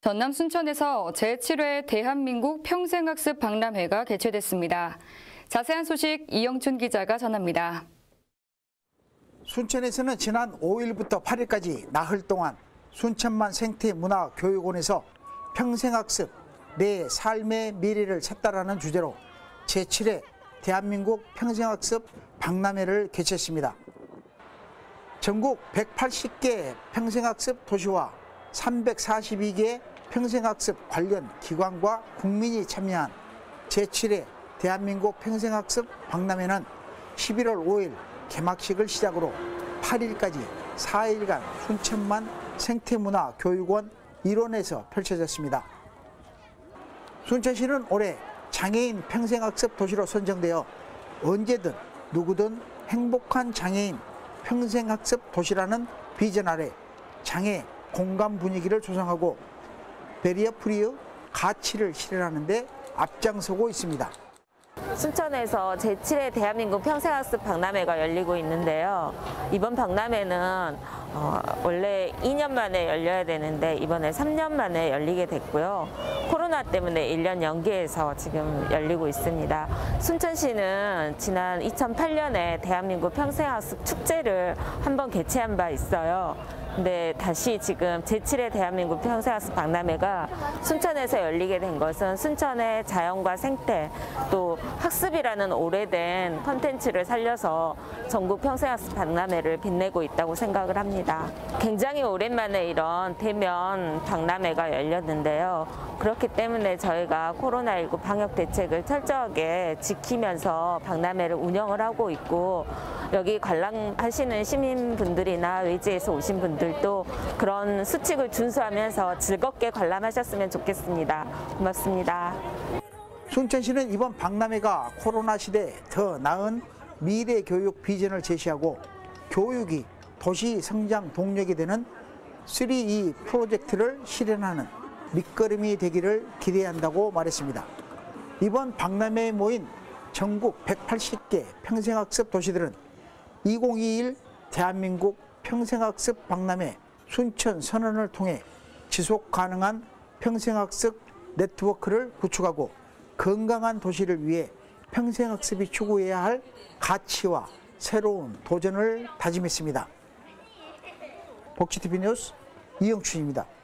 전남 순천에서 제7회 대한민국 평생학습 박람회가 개최됐습니다. 자세한 소식 이영춘 기자가 전합니다. 순천에서는 지난 5일부터 8일까지 나흘 동안 순천만 생태문화교육원에서 평생학습, 내 삶의 미래를 찾다라는 주제로 제7회 대한민국 평생학습 박람회를 개최했습니다. 전국 180개 평생학습 도시와 342개 평생학습 관련 기관과 국민이 참여한 제7회 대한민국 평생학습 박람회는 11월 5일 개막식을 시작으로 8일까지 4일간 순천만 생태문화교육원 일원에서 펼쳐졌습니다. 순천시는 올해 장애인 평생학습 도시로 선정되어 언제든 누구든 행복한 장애인 평생학습 도시라는 비전 아래 장애 공감 분위기를 조성하고 베리어 프리의 가치를 실현하는 데 앞장서고 있습니다. 순천에서 제7회 대한민국 평생학습 박람회가 열리고 있는데요. 이번 박람회는 원래 2년 만에 열려야 되는데 이번에 3년 만에 열리게 됐고요. 코로나 때문에 1년 연기해서 지금 열리고 있습니다. 순천시는 지난 2008년에 대한민국 평생학습 축제를 한번 개최한 바 있어요. 근데 다시 지금 제7회 대한민국 평생학습 박람회가 순천에서 열리게 된 것은 순천의 자연과 생태 또 학습이라는 오래된 컨텐츠를 살려서 전국 평생학습 박람회를 빛내고 있다고 생각을 합니다. 굉장히 오랜만에 이런 대면 박람회가 열렸는데요. 그렇기 때문에 저희가 코로나19 방역 대책을 철저하게 지키면서 박람회를 운영을 하고 있고 여기 관람하시는 시민분들이나 외지에서 오신 분들도 그런 수칙을 준수하면서 즐겁게 관람하셨으면 좋겠습니다. 고맙습니다. 순천시는 이번 박람회가 코로나 시대에 더 나은 미래 교육 비전을 제시하고 교육이 도시 성장 동력이 되는 3E 프로젝트를 실현하는 밑거름이 되기를 기대한다고 말했습니다. 이번 박람회에 모인 전국 180개 평생학습 도시들은 2021 대한민국 평생학습 박람회 순천 선언을 통해 지속 가능한 평생학습 네트워크를 구축하고 건강한 도시를 위해 평생학습이 추구해야 할 가치와 새로운 도전을 다짐했습니다. 복지TV 뉴스 이영춘입니다.